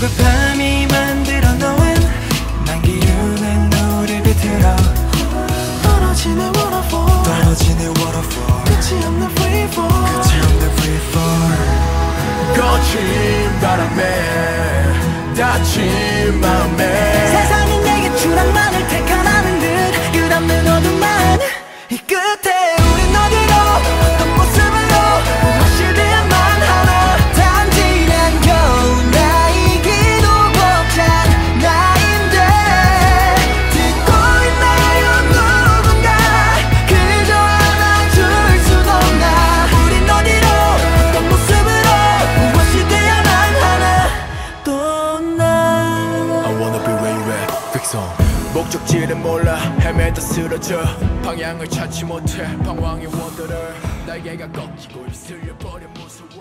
그 밤이 만들어 놓은 난 기우는 노를 비틀어 떨어지는 waterfall 끝이 없는 freefall 거친 바람에 다친 마음에 세상은 내게 추락만을 택하라는 듯 끝없는 어둠만 이 끝에 우린 어디로 어떤 모습으로 무엇을 대야만 하나 단지 난 겨우 나이기도 벅찬 나인데 듣고 있나요 누군가 그저 안아줄 순 없나 우린 어디로 어떤 모습으로 무엇이 돼야만 하나 또 나 I wanna be where you at quick song 목적지를 몰라 헤매다 쓰러져 방향을 찾지 못해 방황의 원더를 날개가 꺾이고 휩쓸려버린 모습